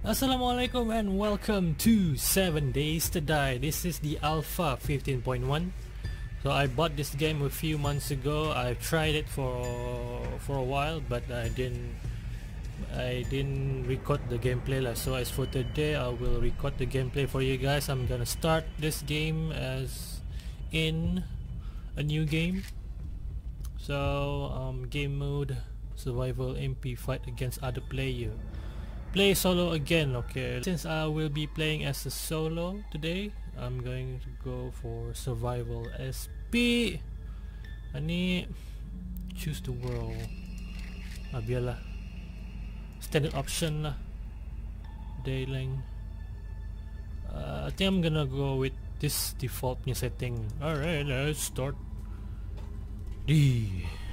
Assalamualaikum and welcome to 7 Days to Die. This is the Alpha 15.1. So I bought this game a few months ago. I tried it for a while, but I didn't record the gameplay. So as for today, I will record the gameplay for you guys. I'm gonna start this game as in a new game. So game mode, survival, MP, fight against other player. Play solo again. Okay, since I will be playing as a solo today, I'm going to go for survival SP. Ani choose the world. Biarlah standard option lah. Dayling. I think I'm gonna go with this default setting. Alright, let's start the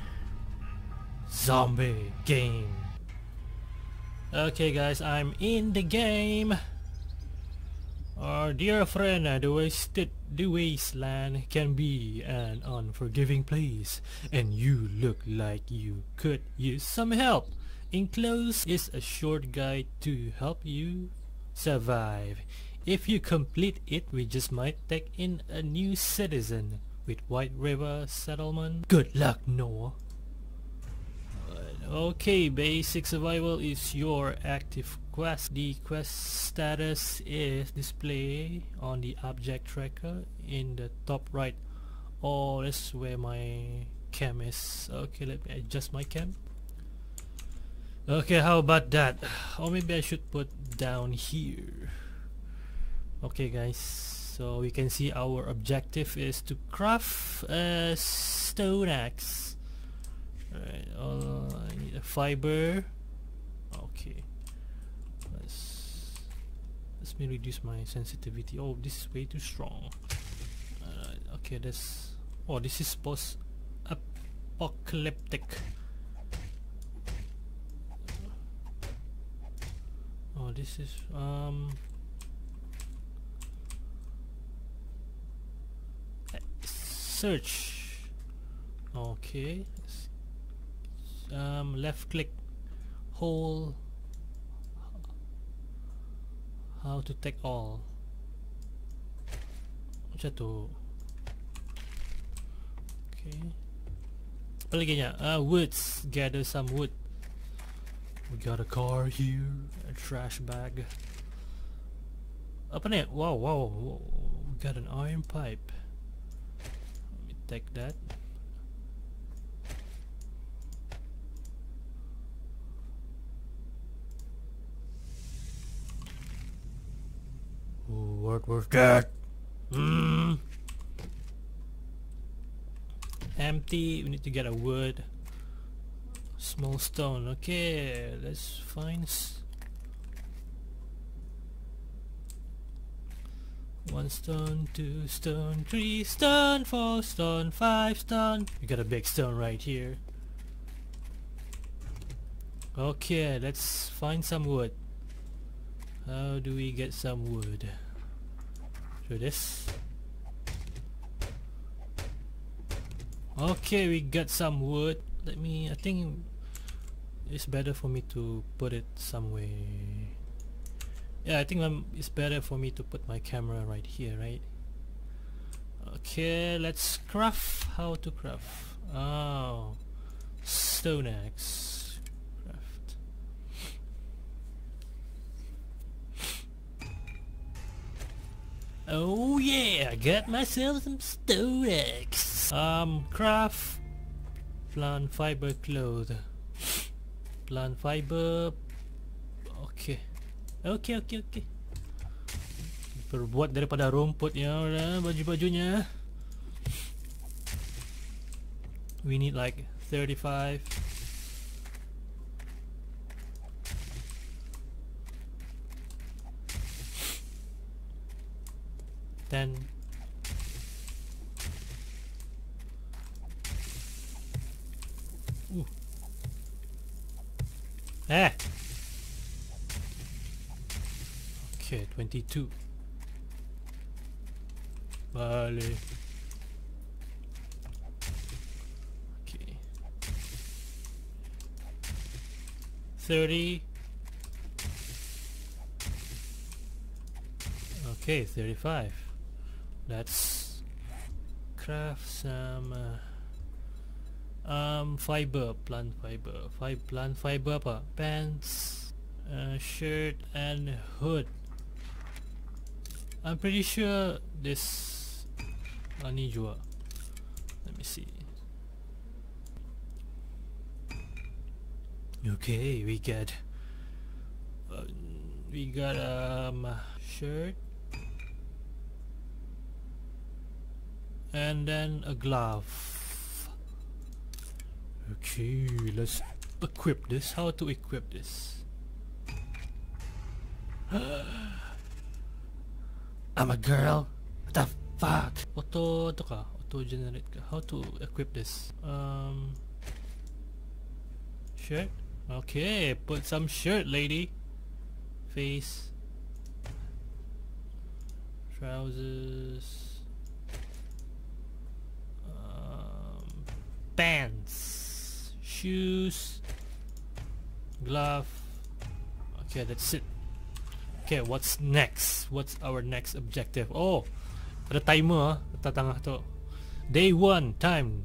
zombie game. Okay guys, I'm in the game. Our dear friend, the wasteland can be an unforgiving place, and you look like you could use some help. Enclosed is a short guide to help you survive. If you complete it, we just might take in a new citizen with White River Settlement. Good luck, Noah. Okay, basic survival is your active quest. The quest status is displayed on the object tracker in the top right. Oh, that's where my cam is. Okay, let me adjust my cam. Okay, how about that? Or maybe I should put down here. Okay guys, so we can see our objective is to craft a stone axe. Right, I need a fiber. Okay, let me reduce my sensitivity. Oh, this is way too strong. Okay, this is post-apocalyptic. Oh, this is search. Okay. Left click, hold, how to take all. Macam tu. Okay, apa lagi nya? Woods, gather some wood. We got a car here, a trash bag. Apa ni? Wow, we got an iron pipe. Let me take that. What was that? Empty. We need to get a wood. Small stone. Okay, let's find one stone, two stone, three stone, four stone, five stone. We got a big stone right here. Okay, let's find some wood. How do we get some wood? Through this. Okay, we got some wood. I think it's better for me to put it somewhere. Yeah, I think it's better for me to put my camera right here, right? Okay, let's craft. How to craft? Oh, stone axe. Oh yeah, I got myself some stone axe. Craft plant fiber cloth. Plant fiber. Okay. Berbuat daripada rumputnya, baju-bajunya. We need like 35. Then okay, 22. Vale. Okay. 30. Okay, 35. Let's craft some fiber, plant fiber. Plant fiber apa? Pants, shirt and hood. I'm pretty sure this ni juga. Let me see. Okay, we got shirt and then a glove. Okay, let's equip this. How to equip this? I'm a girl. What the fuck? Auto generate ka. How to equip this? Shirt. Okay, put some shirt, lady. Face. Trousers. Pants. Shoes. Glove. Okay, that's it. Okay, what's next? What's our next objective? Oh, ada timer tatangah to. Day 1, time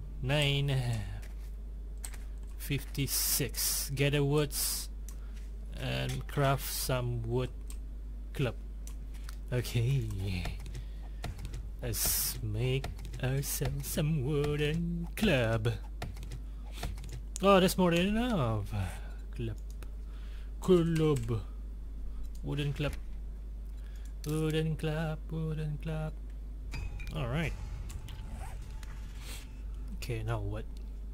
9:56. Gather woods and craft some wood club. Okay, let's make ourselves some wooden club. Oh, that's more than enough. Club. Wooden club. Alright. Okay, now what?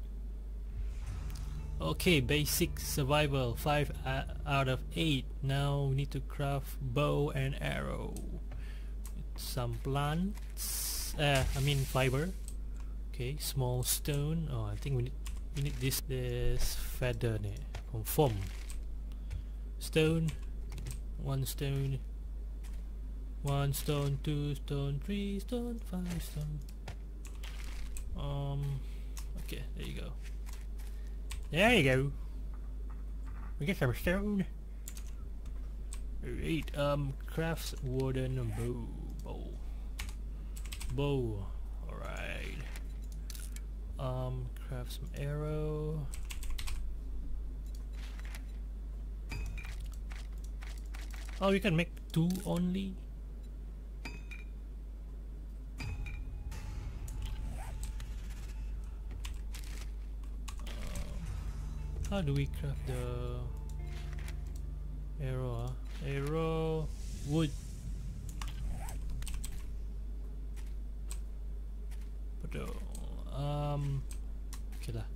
Okay, basic survival 5 out of 8. Now we need to craft bow and arrow. Some plants. Fiber. Okay, small stone. Oh, I think we need this feather from foam. Stone. 1 stone. 1 stone, 2 stone, 3 stone, 5 stone. Okay, there you go. There you go. We get some stone. Alright, crafts wooden bow. Alright. Craft some arrow. Oh, you can make 2 only. How do we craft the arrow? Arrow, wood. Okay lah.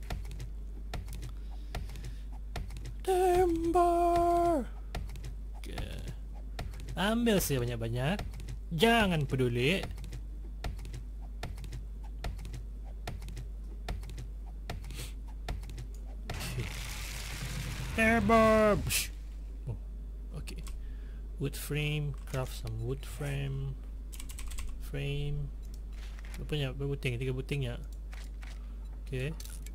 Timber. Okay. Ambil saya banyak-banyak. Jangan peduli. Timber. Oh, okay. Wood frame. Craft some wood frame. Berapa buting? 3 buting ya. Okay.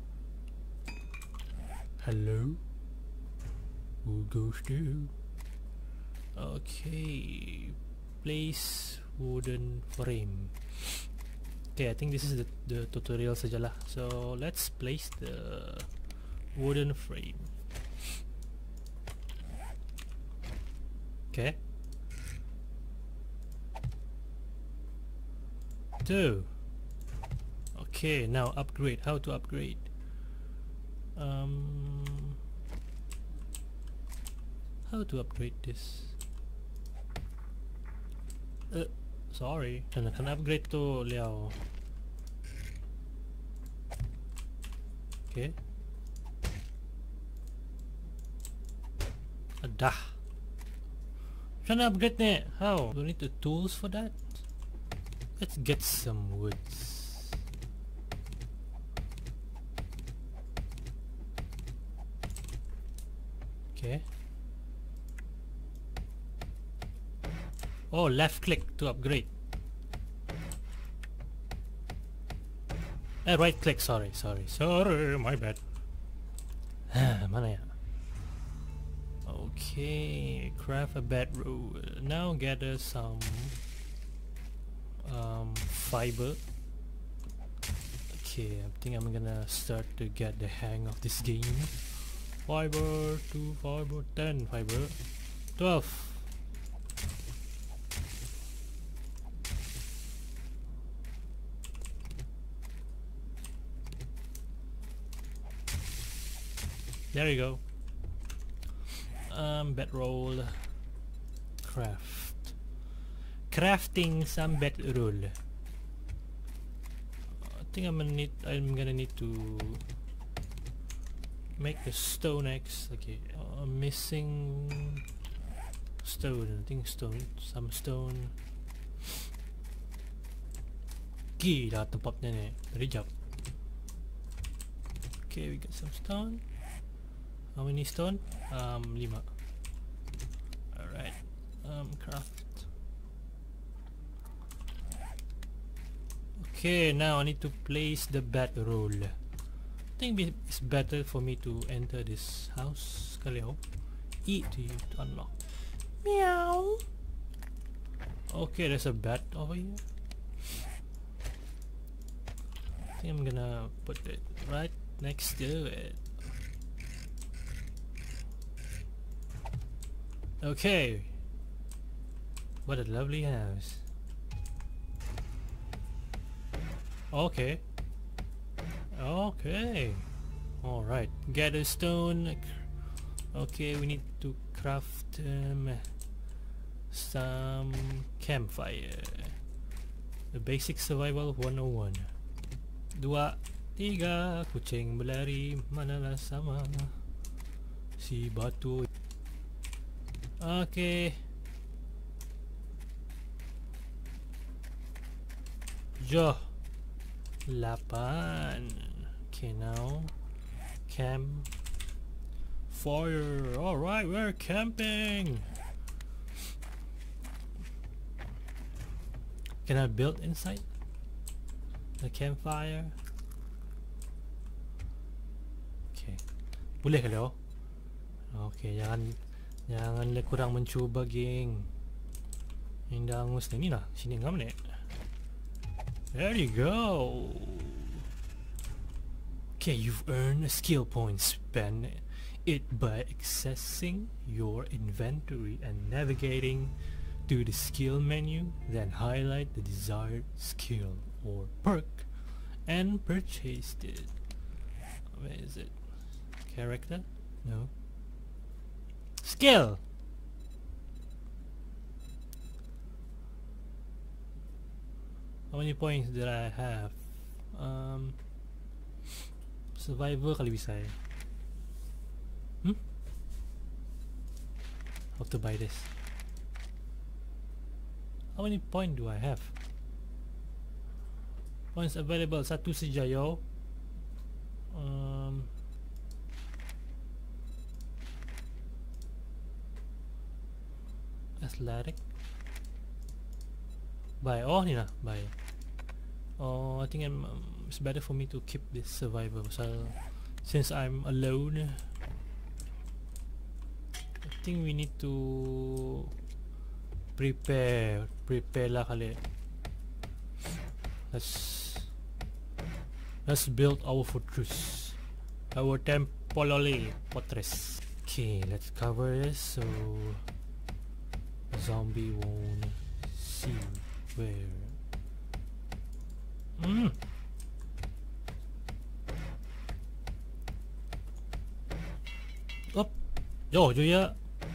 Hello. Who goes to? Okay. Place wooden frame. Okay, I think this is the tutorial sajalah. So let's place the wooden frame. Okay. 2. Okay, now upgrade. How to upgrade? How to upgrade this? Sorry, can upgrade to Liao. Okay. Dah. Can upgrade ne? How? Do we need the tools for that? Let's get some woods. Okay. Oh, left click to upgrade. Right click, sorry, my bad. Mana ya? Okay, craft a bedroll. Now gather some fiber. Okay, I think I'm gonna start to get the hang of this game. Fiber, 2 fiber, 10 fiber, 12. There you go. Bedroll. Crafting some bedroll. I think I'm gonna need to make the stone axe. Okay, missing stone. I think some stone. Gila tempatnya nih. Rejap. Okay, we got some stone. How many stone? 5. Alright. Craft. Okay, now I need to place the bedroll. I think it's better for me to enter this house. Kaleo. E to unlock. Meow. Okay, there's a bed over here. I think I'm gonna put it right next to it. Okay. What a lovely house. Okay. Okay. Alright. Gather stone. Okay, we need to craft some campfire. The basic survival 101. 2, 3, kucing berlari manalah sama si batu. Okay. Jo. 8. Okay, now camp fire. Alright, we're camping. Can I build inside the campfire? Okay. Boleh kalau? Okay, jangan kurang mencuba, geng. Yang dangus ni lah. Sini ngam ni. There you go. Okay, you've earned a skill point. Spend it by accessing your inventory and navigating to the skill menu. Then highlight the desired skill or perk and purchase it. Where is it? Character? No. Skill! How many points did I have? Survivor kali bisa ya. How to buy this? How many points do I have? Points available 1 saja yo. Athletic. Buy. Oh ni lah, buy. Oh, I think it's better for me to keep this survivor. So since I'm alone, I think we need to prepare lah kali. Let's build our fortress, our temporary fortress. Okay, let's cover this so zombie won't see where. Up. Yo, ya.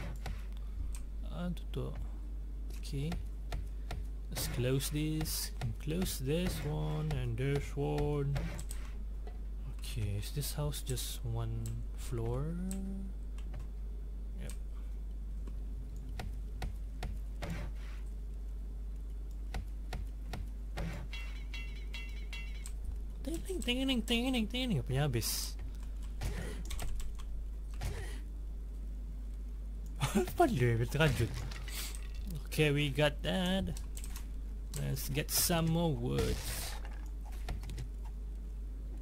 Okay. Let's close this. Close this one and this one. Okay, is this house just 1 floor? Yep. Tingin. Apa niya habis? Okay, we got that. Let's get some more wood.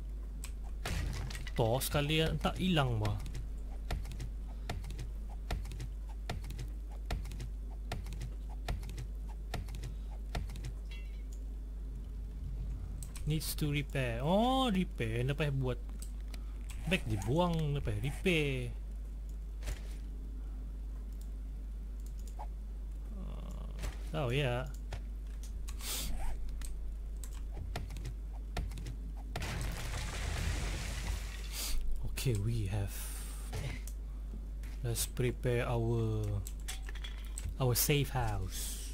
To sekali tak hilang ba? Needs to repair. Oh, repair. Ano pa buat? Back dibuang. Ano pa repair. Oh yeah. Okay, we have. Let's prepare our safe house.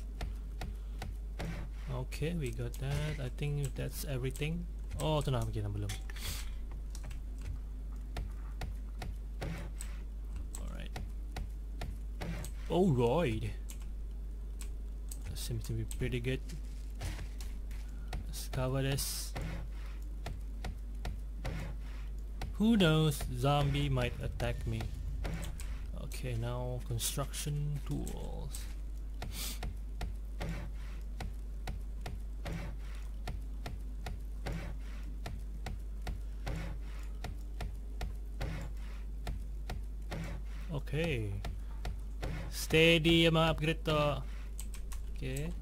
Okay, we got that. I think that's everything. Oh, ito na, magkita belum. Alright. Alright. That seems to be pretty good. Let's cover this. Who knows? Zombie might attack me. Okay, now construction tools. Okay. Steady yung mga upgrade to. Okay.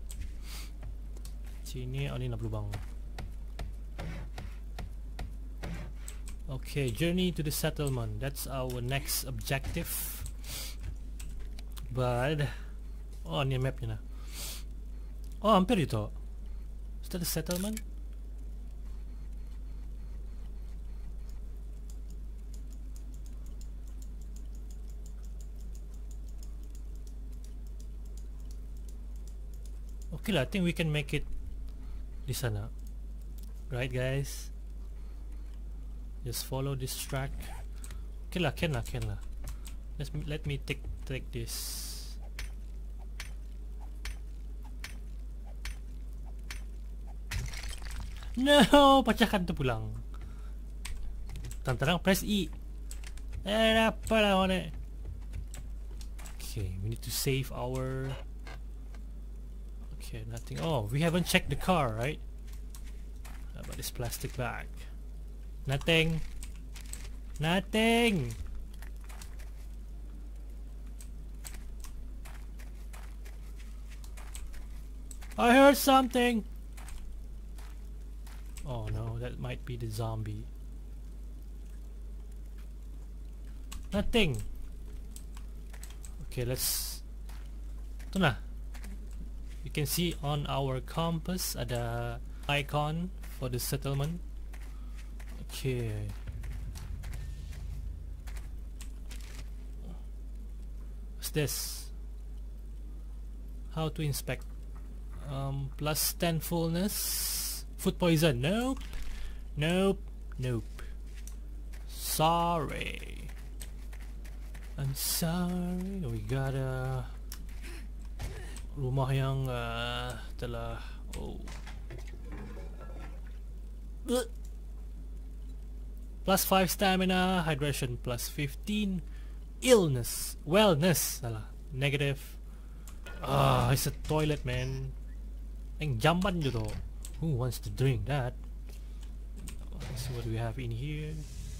Sini, ano na lubang. Okay, journey to the settlement. That's our next objective. But oh, ano yung map niya na? Oh, hampir ito. Is that a settlement? Okay lah, I think we can make it di sana. Right guys? Just follow this track. Okay lah, can lah. Let me take this. No, pecahkan tu pulang. Tantarang press E. Apa lah mana? Okay, we need to save our. Okay, nothing. Oh, we haven't checked the car, right? How about this plastic bag? Nothing. Nothing. I heard something. Oh no, that might be the zombie. Nothing. Okay, let's. Ito na. You can see on our compass ada icon for the settlement. Okay. What's this? How to inspect? Plus 10 fullness. Food poison. Nope. Nope. Nope. Sorry. I'm sorry. We got a rumah yang telah plus 5 stamina, hydration plus 15, wellness salah, negative. It's a toilet, man. Ang jamban nyo to. Who wants to drink that? Let's see what we have in here.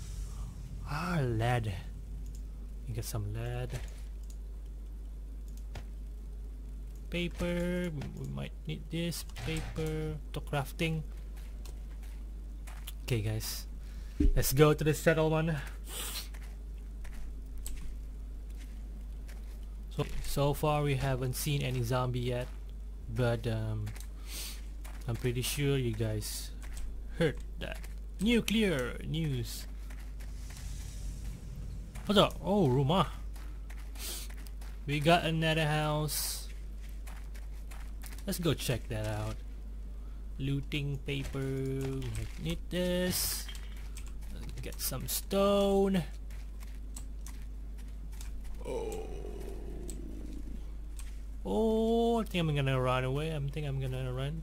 Lead. You get some lead. Paper, we might need this paper to crafting. Okay guys, let's go to the settlement. So far we haven't seen any zombie yet, but I'm pretty sure you guys heard that. Nuclear news. What's up? Oh, rumah. We got another house. Let's go check that out. Looting paper. We need this. Let's get some stone. Oh, I think I'm gonna run away. I think I'm gonna run.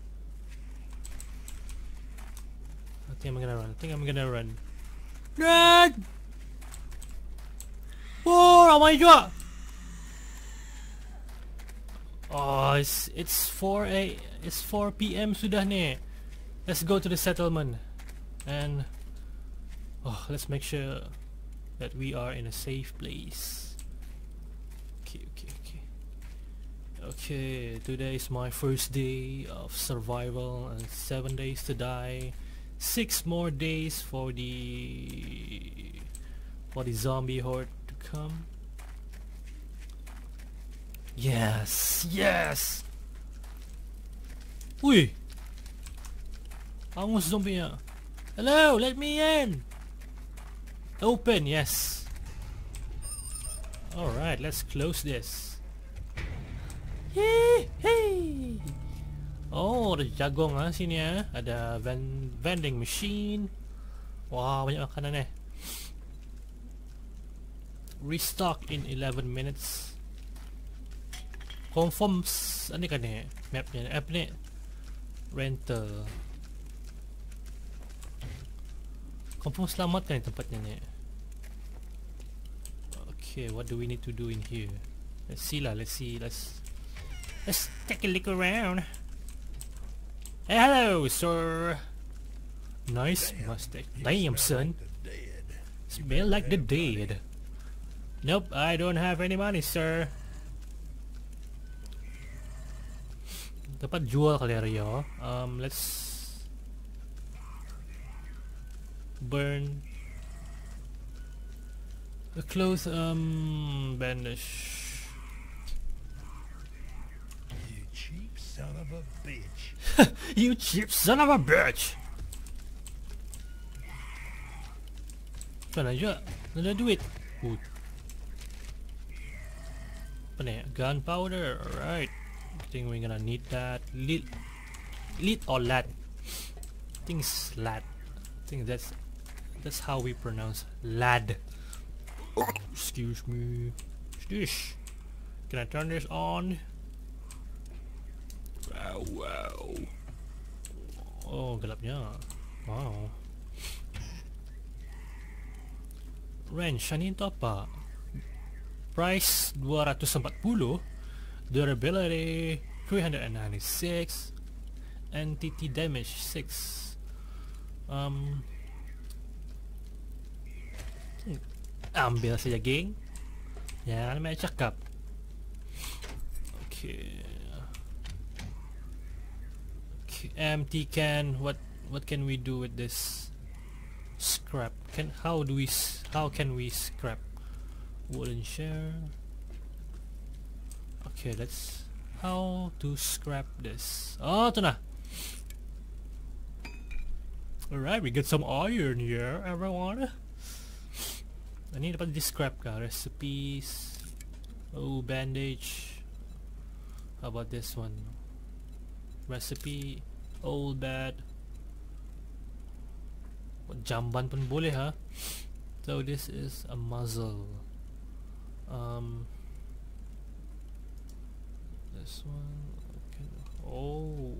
Run! Oh, ramai juga. Oh, it's 4 PM sudah nih. Let's go to the settlement and let's make sure that we are in a safe place. Okay. Okay, today is my first day of survival and 7 days to die. 6 more days for the zombie horde to come. Yes, yes. Uy, almost zombie. Hello, let me in. Open, yes. All right, let's close this. Hey, hey. Oh, ada jagung sini Ada vending machine. Wah, banyak makanan Restock in 11 minutes. Confirm ni kan mapnya app ni. Rental. Confirm selamat kan tempatnya ni. Okay, what do we need to do in here? Let's see lah, let's take a look around. Hey, hello, sir. Nice mustache. Damn, son. Smell like the dead. Nope, I don't have any money, sir. Dapat jual kali Rio. Let's burn a cloth bandage. You cheap son of a bitch. You cheap son of a bitch. Mana aja? Ada duit. Apa ni? Gunpowder. Alright. I think we're gonna need that. Lead or lad? I think it's lad. I think that's how we pronounce lad. Excuse me. What's this? Can I turn this on? Wow. Oh, gelapnya. Wow. Range, ini itu apa? Price 240, durability 396, entity damage 6. Ambil saja, geng. Jangan main cakap. Okay. Empty can. What can we do with this scrap? How can we scrap wooden share? Okay, how to scrap this. Oh, ito na. Alright, we get some iron here, everyone. I need about this scrap ka. Recipes. Oh, bandage. How about this one? Recipe. Old bad. Jamban pun boleh So this is a muzzle. This one. Okay. Oh.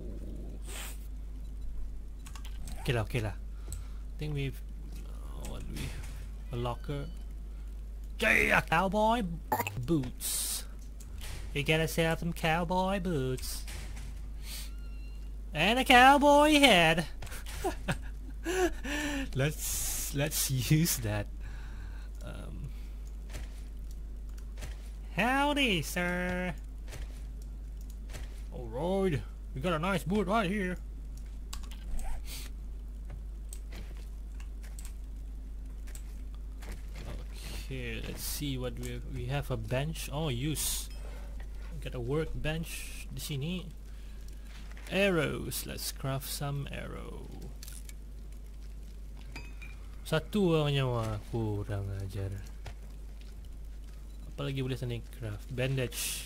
Okay lah. I think we've. What do we? A locker. Yeah, cowboy boots. You gotta sell some cowboy boots. And a cowboy head. Let's use that. Howdy, sir. Alright, we got a nice boot right here. Okay, let's see what we have. A bench. Oh, use. Got a workbench di sini. Arrows. Let's craft some arrow. Satu orang nyawa. Kurang ajar. Apa lagi boleh sana craft? Bandage.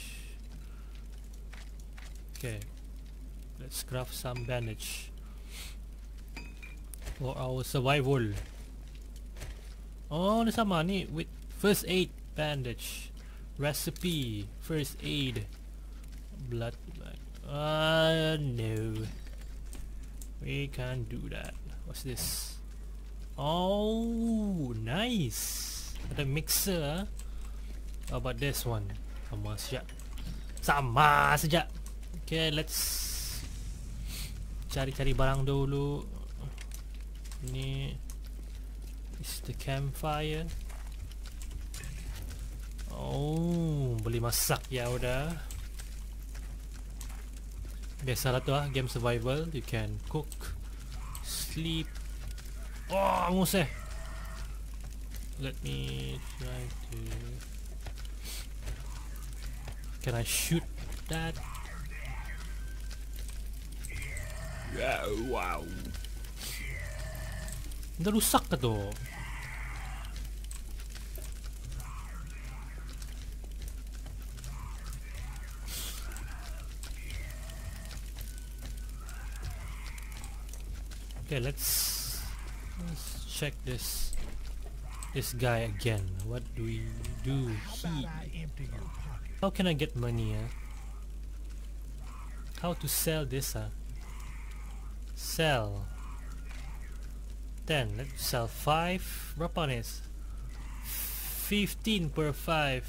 Okay. Let's craft some bandage for our survival. Oh, ni sama ni with first aid bandage. Recipe. First aid. Blood bag. No. We can't do that. What's this? Oh, nice. Ada mixer. How about this one? Sama saja. Okay, let's cari-cari barang dulu. Ni is the campfire. Oh, boleh masak ya udah. Biasa lah tu game survival. You can cook, sleep. Oh, angus eh. Let me try to... Can I shoot that? Yeah, wow. Narusak ka to. Okay, let's check this guy again. What do we do here? How can I get money? How to sell this? Sell 10. Let's sell 5. Berapa nih? 15 per 5.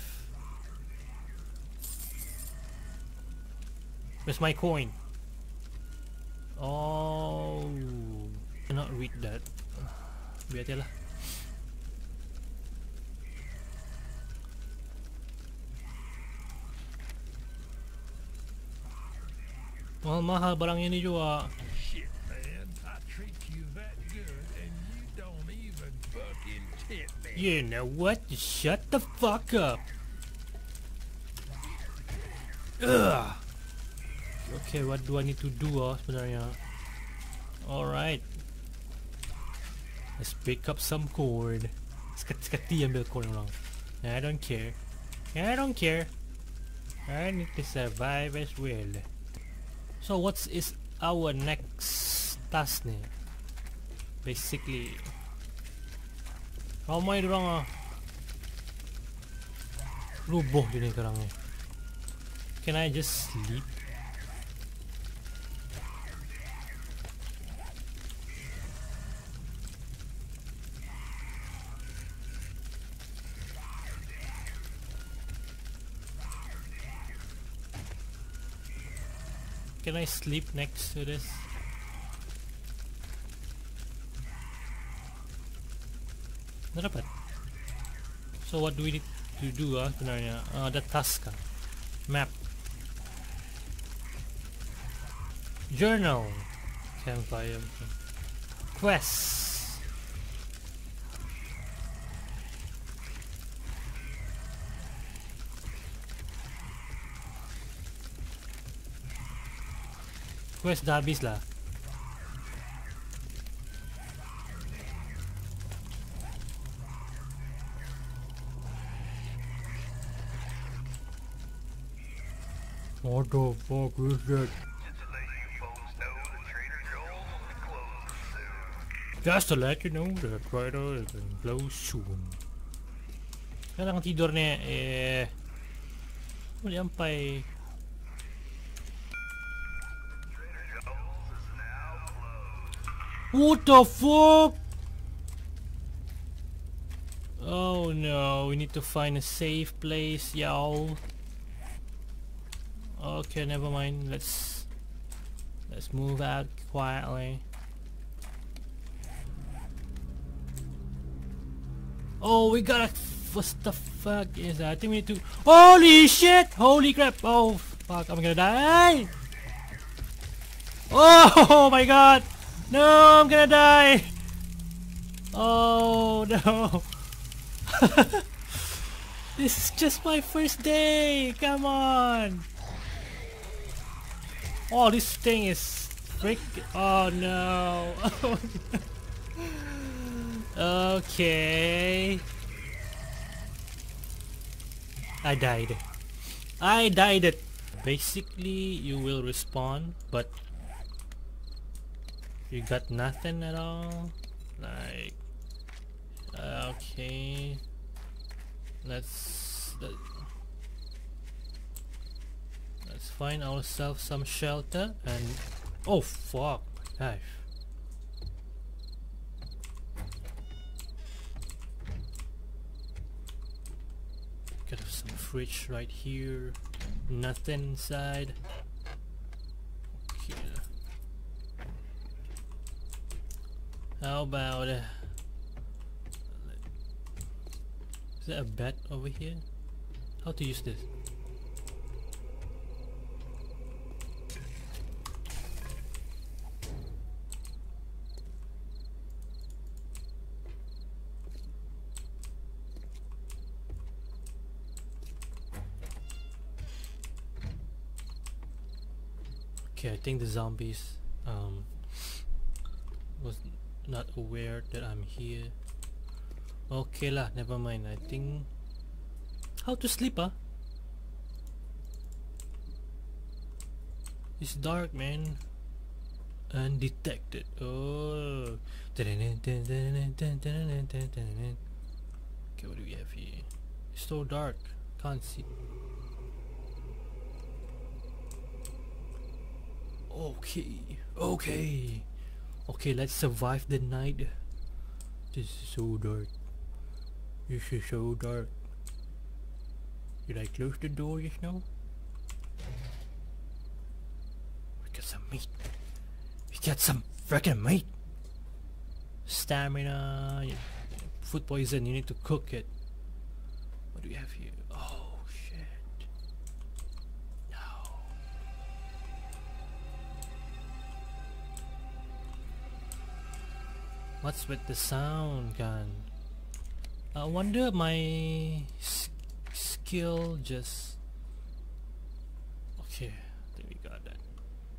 Where's my coin? Oh, cannot read that. Biar aja lah. Mahal-mahal barang ini juga. Shit, man. I treat you that good and you don't even fucking tip me. You know what? Just shut the fuck up. Ugh. Okay, what do I need to do sebenarnya? Alright. Let's pick up some corn. Sekali ambil corn orang. I don't care. I don't care. I need to survive as well. So what is our next task nih? Basically, ramai dorang rubuh je ni sekarang ni. Can I just sleep? Can I sleep next to this? Not dapat. So what do we need to do sebenarnya? The task map. Journal. Campfire. Quest. Quest dah habis lah. What the fuck is that? Just to let you know the trader is in close soon. Kailangan tidur ni muli sampai. What the fuck? Oh no, we need to find a safe place, y'all. Okay, never mind. Let's move out quietly. Oh, we got a... What the fuck is that? I think we need to... Holy shit! Holy crap! Oh fuck, I'm gonna die! Oh my god! No, I'm gonna die! Oh no! This is just my first day! Come on! Oh, this thing is freak. Oh no! Okay. I died. I died it. Basically, you will respawn, but you got nothing at all. Like, okay. Let's find ourselves some shelter and oh fuck, my knife. Got some fridge right here. Nothing inside. Okay. How about is there a bed over here? How to use this? Okay, I think the zombies was not aware that I'm here. Okay lah, never mind. I think how to sleep, huh? It's dark, man. Undetected. Oh. Okay, what do we have here? It's so dark. Can't see. Okay, let's survive the night. This is so dark. This is so dark. Did I close the door just now? We got some meat. We got some freaking meat. Stamina. Food poison, you need to cook it. What do we have here? Oh shit. No. What's with the sound gun? I wonder my skill just... Okay, I think we got that.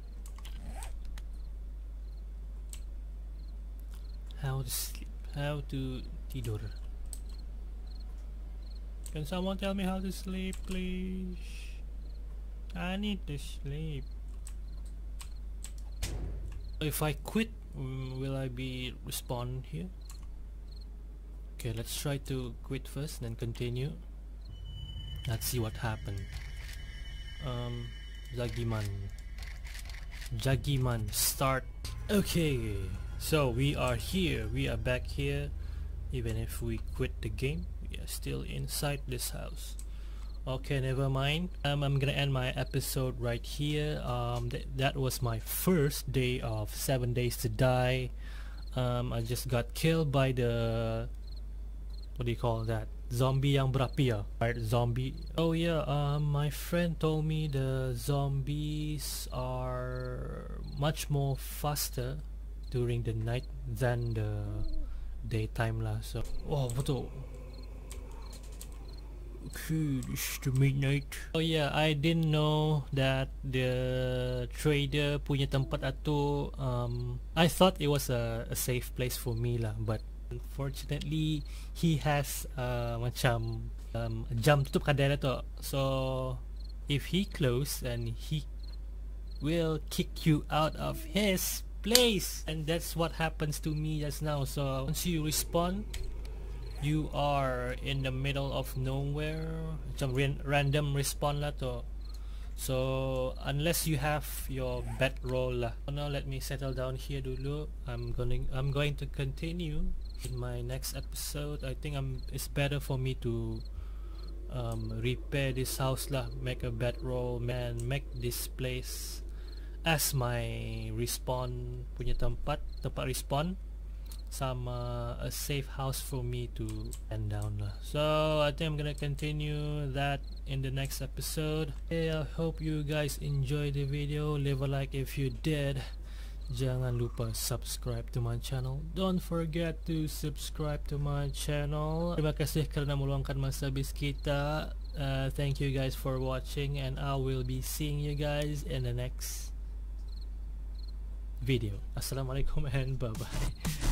How to sleep? How to tidur? Can someone tell me how to sleep, please? I need to sleep. If I quit, will I be respawned here? Okay, let's try to quit first, then continue. Let's see what happened. Jagiman, start. Okay, so we are here. We are back here. Even if we quit the game, we are still inside this house. Okay, never mind. I'm gonna end my episode right here. That was my first day of 7 Days to Die. I just got killed by the... what do you call that? Zombie yang berapi ya? Right, zombie. Oh yeah, my friend told me the zombies are much more faster during the night than the daytime lah. So, oh betul. Okay, this is the midnight. Oh yeah, I didn't know that the trader punya tempat itu. I thought it was a safe place for me lah, but unfortunately he has macam jam tutup kedai lah tu. So if he close, and he will kick you out of his place, and that's what happens to me just now. So once you respawn, you are in the middle of nowhere. Macam random respawn lah tu. So unless you have your bedroll lah. So now let me settle down here dulu. I'm going to continue in my next episode. I think it's better for me to repair this house lah, make a bedroll, and make this place as my respawn punya tempat respawn, sama a safe house for me to end down lah. So I think I'm gonna continue that in the next episode. Okay, I hope you guys enjoyed the video. Leave a like if you did. Jangan lupa subscribe to my channel. Don't forget to subscribe to my channel. Terima kasih kerana meluangkan masa habis kita. Thank you guys for watching, and I will be seeing you guys in the next video. Assalamualaikum and bye bye.